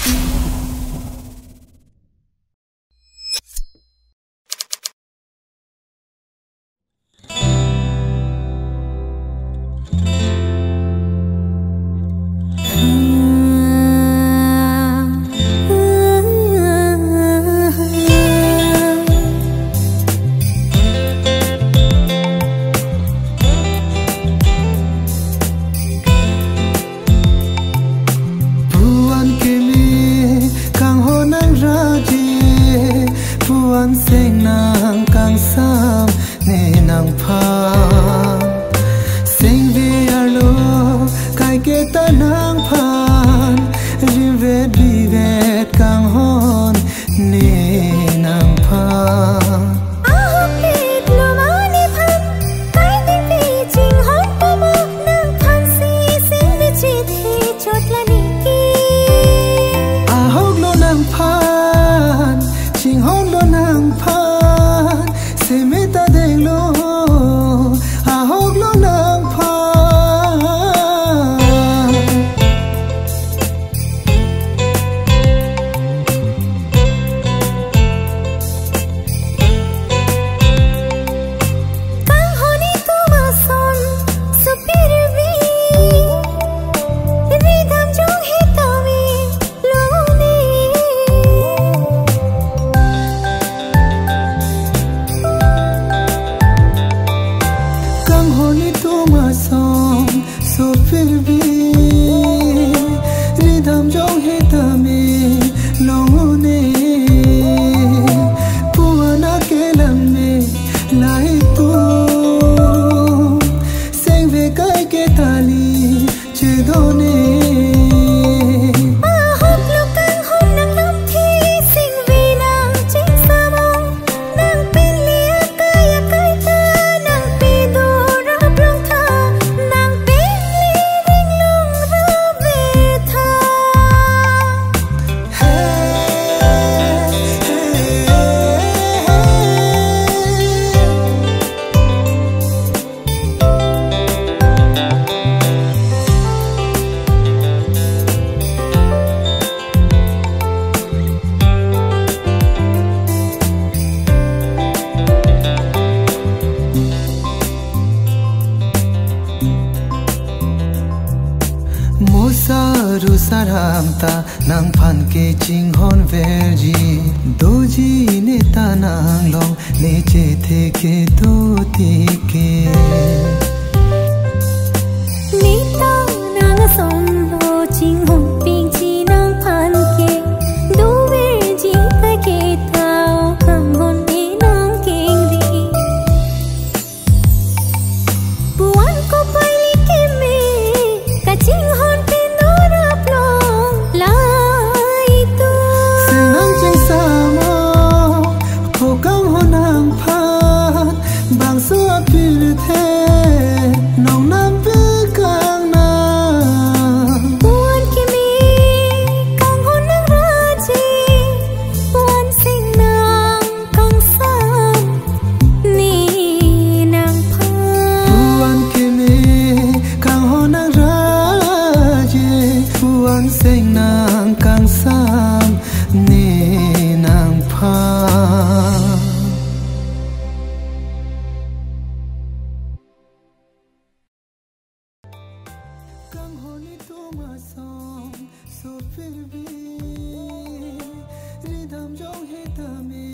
ta nang phan ke ching hon verji doji ne ta nang long ne che the ke do ti ke ni ta nang son lo ching hon ping chi nang phan ke do verji ta ke tao kang hon ni nang king ri buan ko pai li ke me ka ching hon so फिर भी रिदम जो है तमे